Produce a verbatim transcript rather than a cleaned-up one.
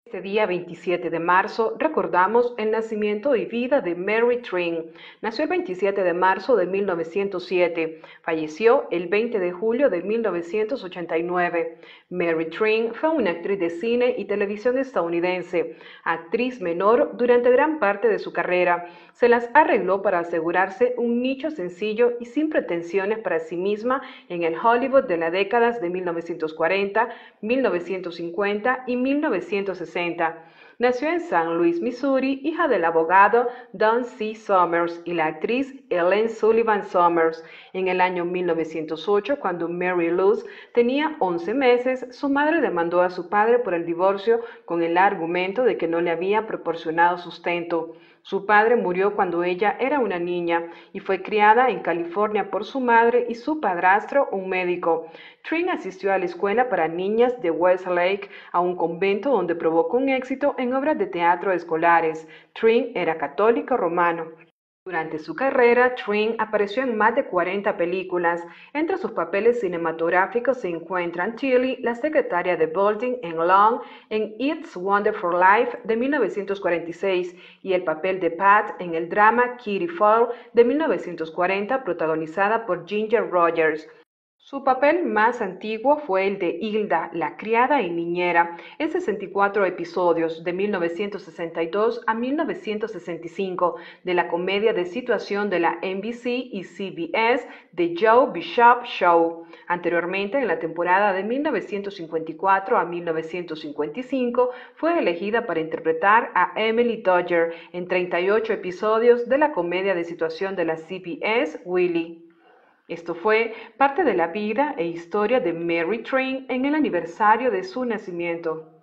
Este día veintisiete de marzo recordamos el nacimiento y vida de Mary Trinh. Nació el veintisiete de marzo de mil novecientos siete, falleció el veinte de julio de mil novecientos ochenta y nueve. Mary Trinh fue una actriz de cine y televisión estadounidense, actriz menor durante gran parte de su carrera. Se las arregló para asegurarse un nicho sencillo y sin pretensiones para sí misma en el Hollywood de las décadas de mil novecientos cuarenta, mil novecientos cincuenta y mil novecientos sesenta. Nació en San Luis, Missouri, hija del abogado Don C. Summers y la actriz Ellen Sullivan Summers. En el año mil novecientos ocho, cuando Mary Luz tenía once meses, su madre demandó a su padre por el divorcio con el argumento de que no le había proporcionado sustento. Su padre murió cuando ella era una niña y fue criada en California por su madre y su padrastro, un médico. Trinh asistió a la escuela para niñas de Westlake, a un convento donde probó con éxito en obras de teatro escolares. Trinh era católico romano. Durante su carrera, Trinh apareció en más de cuarenta películas. Entre sus papeles cinematográficos se encuentran Tilly, la secretaria de Bolton en Long, en It's Wonderful Life de mil novecientos cuarenta y seis y el papel de Pat en el drama Kitty Fall de mil novecientos cuarenta, protagonizada por Ginger Rogers. Su papel más antiguo fue el de Hilda, la criada y niñera, en sesenta y cuatro episodios de mil novecientos sesenta y dos a mil novecientos sesenta y cinco de la comedia de situación de la N B C y C B S The Joe Bishop Show. Anteriormente, en la temporada de mil novecientos cincuenta y cuatro a mil novecientos cincuenta y cinco, fue elegida para interpretar a Emily Dodger en treinta y ocho episodios de la comedia de situación de la C B S Willie. Esto fue parte de la vida e historia de Mary Trinh en el aniversario de su nacimiento.